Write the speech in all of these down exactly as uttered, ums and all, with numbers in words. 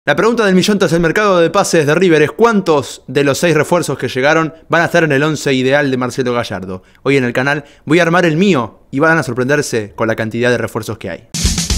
La pregunta del millón tras el mercado de pases de River es ¿cuántos de los seis refuerzos que llegaron van a estar en el once ideal de Marcelo Gallardo? Hoy en el canal voy a armar el mío y van a sorprenderse con la cantidad de refuerzos que hay.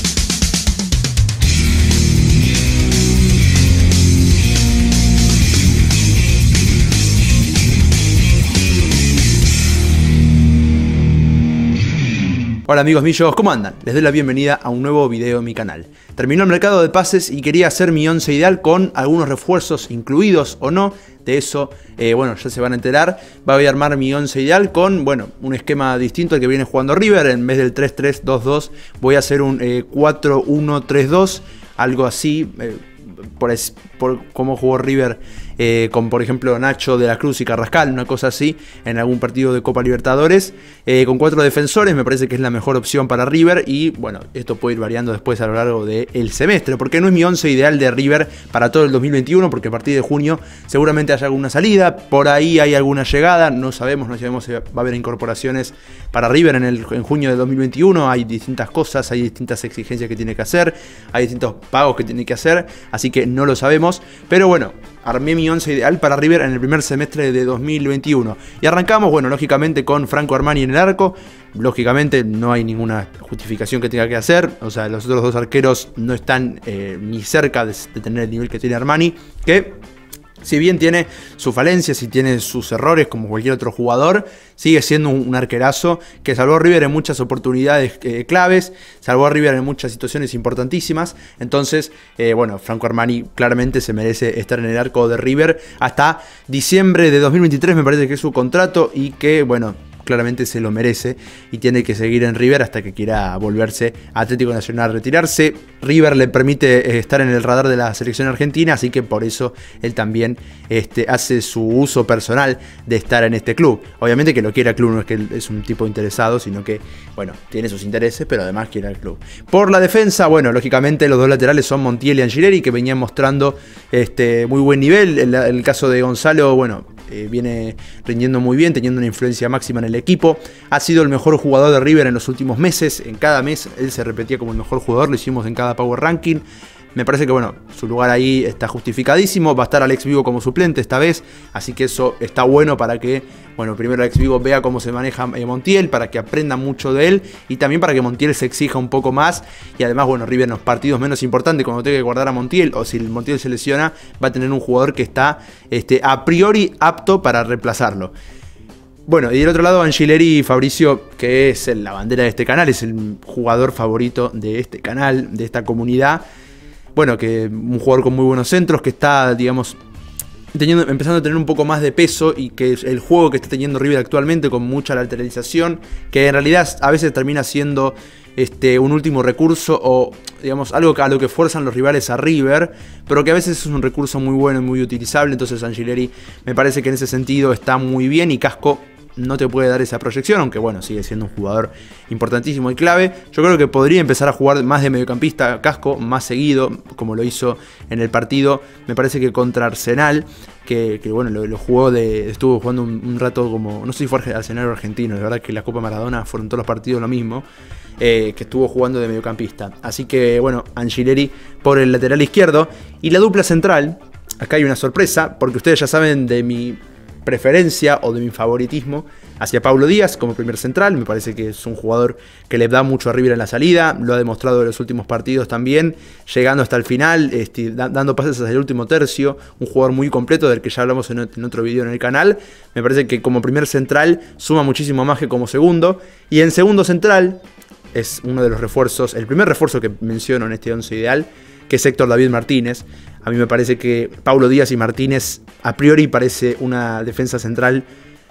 Hola amigos míos, ¿cómo andan? Les doy la bienvenida a un nuevo video en mi canal. Terminó el mercado de pases y quería hacer mi once ideal con algunos refuerzos incluidos o no. De eso, eh, bueno, ya se van a enterar. Voy a armar mi once ideal con, bueno, un esquema distinto al que viene jugando River. En vez del tres tres dos dos voy a hacer un eh, cuatro uno tres dos, algo así, eh, por, por cómo jugó River eh, con, por ejemplo, Nacho de la Cruz y Carrascal, una cosa así, en algún partido de Copa Libertadores, eh, con cuatro defensores. Me parece que es la mejor opción para River y, bueno, esto puede ir variando después a lo largo del semestre, porque no es mi once ideal de River para todo el dos mil veintiuno, porque a partir de junio seguramente haya alguna salida, por ahí hay alguna llegada, no sabemos, no sabemos si va a haber incorporaciones para River en, el, en junio de dos mil veintiuno, hay distintas cosas, hay distintas exigencias que tiene que hacer, hay distintos pagos que tiene que hacer, así que no lo sabemos, pero bueno, armé mi once ideal para River en el primer semestre de dos mil veintiuno. Y arrancamos, bueno, lógicamente con Franco Armani en el arco. Lógicamente no hay ninguna justificación que tenga que hacer. O sea, los otros dos arqueros no están eh, ni cerca de, de tener el nivel que tiene Armani. Que, si bien tiene sus falencias y tiene sus errores como cualquier otro jugador, sigue siendo un, un arquerazo que salvó a River en muchas oportunidades eh, claves, salvó a River en muchas situaciones importantísimas. Entonces, eh, bueno, Franco Armani claramente se merece estar en el arco de River hasta diciembre de dos mil veintitrés, me parece que es su contrato y que, bueno, claramente se lo merece y tiene que seguir en River hasta que quiera volverse a Atlético Nacional, retirarse. River le permite estar en el radar de la selección argentina, así que por eso él también este, hace su uso personal de estar en este club. Obviamente que lo quiere el club, no es que él es un tipo interesado, sino que, bueno, tiene sus intereses, pero además quiere al club. Por la defensa, bueno, lógicamente los dos laterales son Montiel y Angileri, que venían mostrando este, muy buen nivel. En el caso de Gonzalo, bueno, Eh, viene rindiendo muy bien, teniendo una influencia máxima en el equipo. Ha sido el mejor jugador de River en los últimos meses. En cada mes él se repetía como el mejor jugador, lo hicimos en cada Power Ranking. Me parece que, bueno, su lugar ahí está justificadísimo. Va a estar Alex Vigo como suplente esta vez, así que eso está bueno para que, bueno, primero Alex Vigo vea cómo se maneja Montiel, para que aprenda mucho de él y también para que Montiel se exija un poco más. Y además, bueno, River en los partidos menos importantes, cuando tenga que guardar a Montiel o si Montiel se lesiona, va a tener un jugador que está este, a priori apto para reemplazarlo. Bueno, y del otro lado Angileri Fabricio, que es la bandera de este canal, es el jugador favorito de este canal, de esta comunidad. Bueno, que un jugador con muy buenos centros, que está, digamos, teniendo, empezando a tener un poco más de peso y que el juego que está teniendo River actualmente con mucha lateralización, que en realidad a veces termina siendo este, un último recurso o, digamos, algo a lo que fuerzan los rivales a River, pero que a veces es un recurso muy bueno y muy utilizable. Entonces Angileri me parece que en ese sentido está muy bien y Casco no te puede dar esa proyección, aunque bueno, sigue siendo un jugador importantísimo y clave. Yo creo que podría empezar a jugar más de mediocampista Casco, más seguido, como lo hizo en el partido, me parece que contra Arsenal, que, que bueno, lo, lo jugó de, estuvo jugando un, un rato como, no sé si fue Arsenal o Argentino, la verdad que la Copa Maradona fueron todos los partidos lo mismo, eh, que estuvo jugando de mediocampista. Así que bueno, Angileri por el lateral izquierdo y la dupla central. Acá hay una sorpresa, porque ustedes ya saben de mi preferencia o de mi favoritismo hacia Paulo Díaz como primer central. Me parece que es un jugador que le da mucho a River en la salida, lo ha demostrado en los últimos partidos también, llegando hasta el final, este, dando pases hasta el último tercio, un jugador muy completo del que ya hablamos en otro video en el canal. Me parece que como primer central suma muchísimo más que como segundo, y en segundo central es uno de los refuerzos, el primer refuerzo que menciono en este once ideal, que es Héctor David Martínez. A mí me parece que Paulo Díaz y Martínez a priori parece una defensa central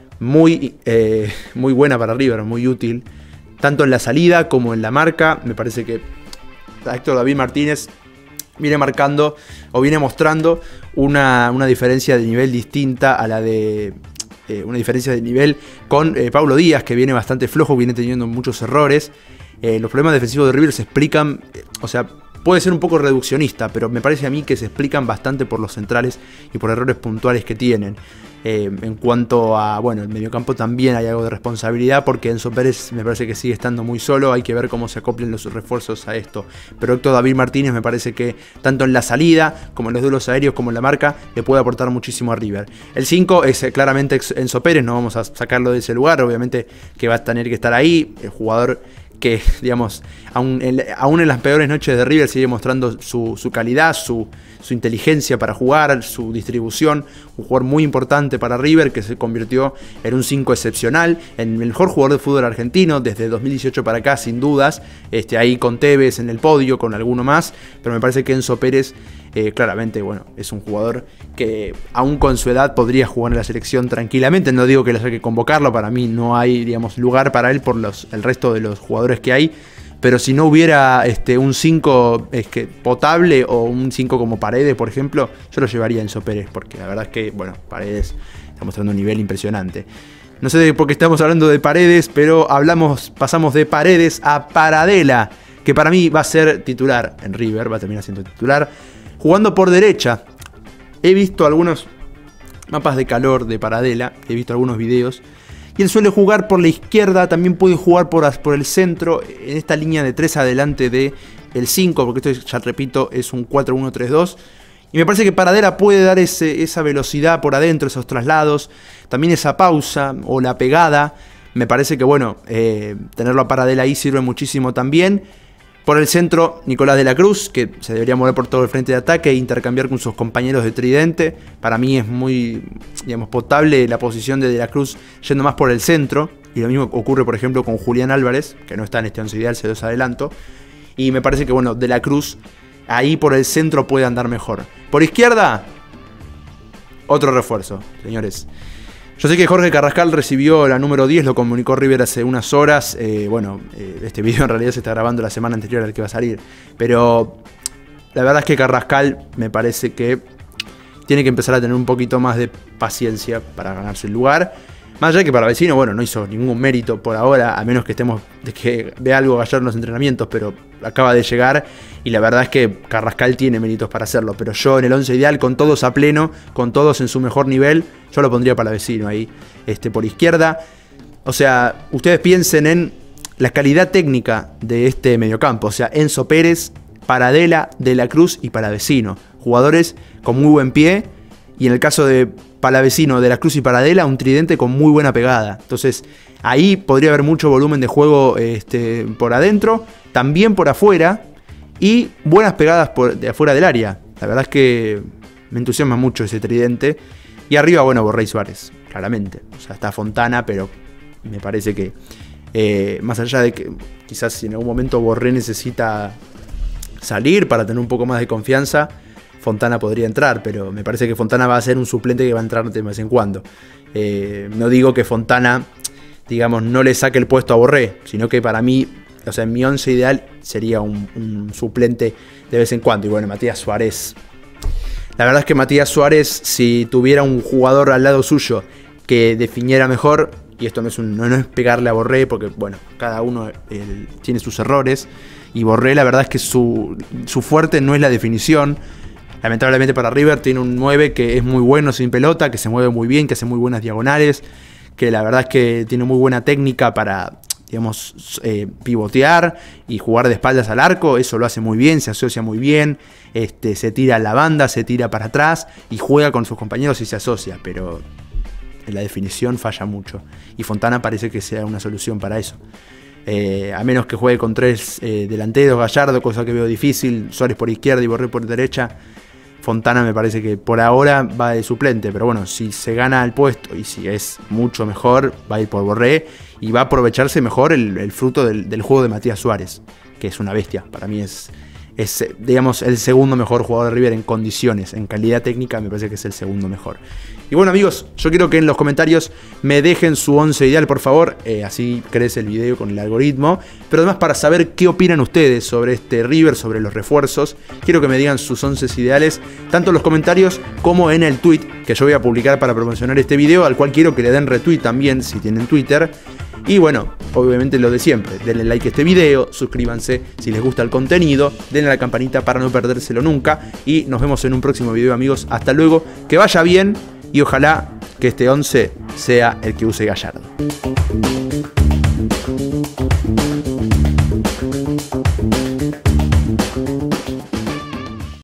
muy, eh, muy buena para River, muy útil, tanto en la salida como en la marca. Me parece que Héctor David Martínez viene marcando o viene mostrando una, una diferencia de nivel distinta a la de... Eh, una diferencia de nivel con eh, Paulo Díaz, que viene bastante flojo, viene teniendo muchos errores. Eh, los problemas defensivos de River se explican, eh, o sea, puede ser un poco reduccionista, pero me parece a mí que se explican bastante por los centrales y por errores puntuales que tienen. Eh, en cuanto a, bueno, el mediocampo también hay algo de responsabilidad porque Enzo Pérez me parece que sigue estando muy solo, hay que ver cómo se acoplen los refuerzos a esto. Pero Héctor David Martínez me parece que tanto en la salida, como en los duelos aéreos, como en la marca, le puede aportar muchísimo a River. El cinco es claramente Enzo Pérez, no vamos a sacarlo de ese lugar, obviamente que va a tener que estar ahí, el jugador que, digamos, aún en, aún en las peores noches de River sigue mostrando su, su calidad, su, su inteligencia para jugar, su distribución. Un jugador muy importante para River que se convirtió en un cinco excepcional, en el mejor jugador de fútbol argentino desde dos mil dieciocho para acá, sin dudas. Este, ahí con Tevez en el podio, con alguno más, pero me parece que Enzo Pérez Eh, claramente, bueno, es un jugador que aún con su edad podría jugar en la selección tranquilamente. No digo que haya que convocarlo, para mí no hay, digamos, lugar para él por los, el resto de los jugadores que hay. Pero si no hubiera este, un cinco es que, potable o un cinco como Paredes, por ejemplo, yo lo llevaría a Enzo Pérez, porque la verdad es que, bueno, Paredes está mostrando un nivel impresionante. No sé por qué estamos hablando de Paredes, pero hablamos, pasamos de Paredes a Paradela, que para mí va a ser titular en River, va a terminar siendo titular. Jugando por derecha, he visto algunos mapas de calor de Paradela, he visto algunos videos, y él suele jugar por la izquierda, también puede jugar por, por el centro, en esta línea de tres adelante del cinco, porque esto, ya repito, es un cuatro uno tres dos, y me parece que Paradela puede dar ese, esa velocidad por adentro, esos traslados, también esa pausa o la pegada. Me parece que, bueno, eh, tenerlo a Paradela ahí sirve muchísimo también. Por el centro, Nicolás de la Cruz, que se debería mover por todo el frente de ataque e intercambiar con sus compañeros de tridente. Para mí es muy, digamos, potable la posición de De la Cruz yendo más por el centro. Y lo mismo ocurre, por ejemplo, con Julián Álvarez, que no está en este once ideal, se los adelanto. Y me parece que, bueno, De la Cruz ahí por el centro puede andar mejor. Por izquierda, otro refuerzo, señores. Yo sé que Jorge Carrascal recibió la número diez, lo comunicó River hace unas horas. Eh, bueno, eh, este video en realidad se está grabando la semana anterior al que va a salir. Pero la verdad es que Carrascal me parece que tiene que empezar a tener un poquito más de paciencia para ganarse el lugar. Más allá que para Vecino, bueno, no hizo ningún mérito por ahora, a menos que estemos de que vea algo Gallardo en los entrenamientos, pero acaba de llegar y la verdad es que Carrascal tiene méritos para hacerlo. Pero yo en el once ideal, con todos a pleno, con todos en su mejor nivel, yo lo pondría para Vecino ahí, este, por izquierda. O sea, ustedes piensen en la calidad técnica de este mediocampo. O sea, Enzo Pérez, Paradela, De la Cruz y Palavecino. Jugadores con muy buen pie. Y en el caso de Palavecino, De la Cruz y Paradela, un tridente con muy buena pegada. Entonces, ahí podría haber mucho volumen de juego este, por adentro, también por afuera, y buenas pegadas por, de afuera del área. La verdad es que me entusiasma mucho ese tridente. Y arriba, bueno, Borré y Suárez, claramente. O sea, está Fontana, pero me parece que, eh, más allá de que quizás si en algún momento Borré necesita salir para tener un poco más de confianza, Fontana podría entrar, pero me parece que Fontana va a ser un suplente que va a entrar de vez en cuando. Eh, no digo que Fontana, digamos, no le saque el puesto a Borré, sino que para mí, o sea, en mi once ideal sería un, un suplente de vez en cuando. Y bueno, Matías Suárez. La verdad es que Matías Suárez, si tuviera un jugador al lado suyo que definiera mejor, y esto no es, un, no, no es pegarle a Borré, porque bueno, cada uno el, tiene sus errores, y Borré la verdad es que su, su fuerte no es la definición. Lamentablemente para River tiene un nueve que es muy bueno sin pelota, que se mueve muy bien, que hace muy buenas diagonales, que la verdad es que tiene muy buena técnica para, digamos, eh, pivotear y jugar de espaldas al arco. Eso lo hace muy bien, se asocia muy bien, este, se tira a la banda, se tira para atrás y juega con sus compañeros y se asocia, pero en la definición falla mucho. Y Fontana parece que sea una solución para eso. Eh, a menos que juegue con tres eh, delanteros, Gallardo, cosa que veo difícil, Suárez por izquierda y Borré por derecha. Fontana me parece que por ahora va de suplente, pero bueno, si se gana el puesto y si es mucho mejor, va a ir por Borré y va a aprovecharse mejor el, el fruto del, del juego de Matías Suárez, que es una bestia. Para mí es, es, digamos, el segundo mejor jugador de River en condiciones, en calidad técnica me parece que es el segundo mejor. Y bueno amigos, yo quiero que en los comentarios me dejen su once ideal por favor, eh, así crece el video con el algoritmo, pero además para saber qué opinan ustedes sobre este River, sobre los refuerzos, quiero que me digan sus once ideales, tanto en los comentarios como en el tweet que yo voy a publicar para promocionar este video, al cual quiero que le den retweet también si tienen Twitter. Y bueno, obviamente lo de siempre, denle like a este video, suscríbanse si les gusta el contenido, denle a la campanita para no perdérselo nunca. Y nos vemos en un próximo video, amigos. Hasta luego, que vaya bien y ojalá que este once sea el que use Gallardo.